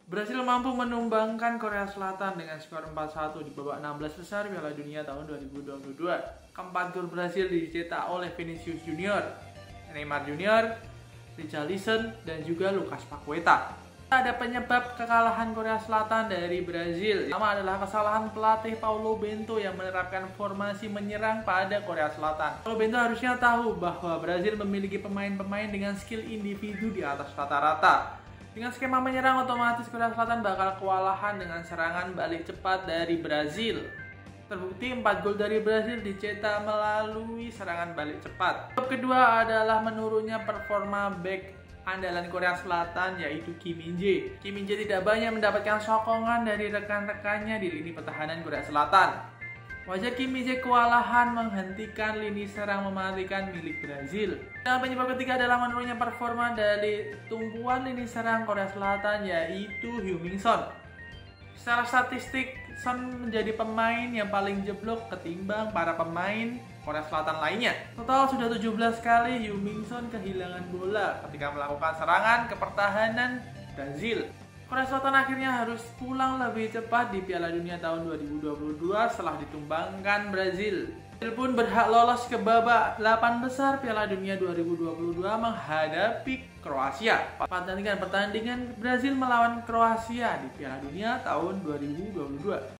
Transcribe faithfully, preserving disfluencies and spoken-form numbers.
Brasil mampu menumbangkan Korea Selatan dengan skor empat satu di babak enam belas besar Piala Dunia tahun dua ribu dua puluh dua. Keempat gol Brasil dicetak oleh Vinicius Junior, Neymar Junior, Richarlison, dan juga Lucas Paqueta. Ada penyebab kekalahan Korea Selatan dari Brasil. Pertama adalah kesalahan pelatih Paulo Bento yang menerapkan formasi menyerang pada Korea Selatan. Paulo Bento harusnya tahu bahwa Brasil memiliki pemain-pemain dengan skill individu di atas rata-rata. Dengan skema menyerang, otomatis Korea Selatan bakal kewalahan dengan serangan balik cepat dari Brasil. Terbukti empat gol dari Brasil dicetak melalui serangan balik cepat. Sebab kedua adalah menurunnya performa back andalan Korea Selatan, yaitu Kim Min-jae. Kim Min-jae tidak banyak mendapatkan sokongan dari rekan-rekannya di lini pertahanan Korea Selatan. Wajar Kim Min-jae kewalahan menghentikan lini serang mematikan milik Brasil. Dan penyebab ketiga adalah menurunnya performa dari tumpuan lini serang Korea Selatan, yaitu Heung-min Son. Secara statistik, Son menjadi pemain yang paling jeblok ketimbang para pemain Korea Selatan lainnya. Total sudah tujuh belas kali Heung-min Son kehilangan bola ketika melakukan serangan ke pertahanan Brasil. Korea Selatan akhirnya harus pulang lebih cepat di Piala Dunia tahun dua ribu dua puluh dua setelah ditumbangkan Brasil. Brasil pun berhak lolos ke babak delapan besar Piala Dunia dua ribu dua puluh dua menghadapi Kroasia. Pertandingan pertandingan Brasil melawan Kroasia di Piala Dunia tahun dua ribu dua puluh dua.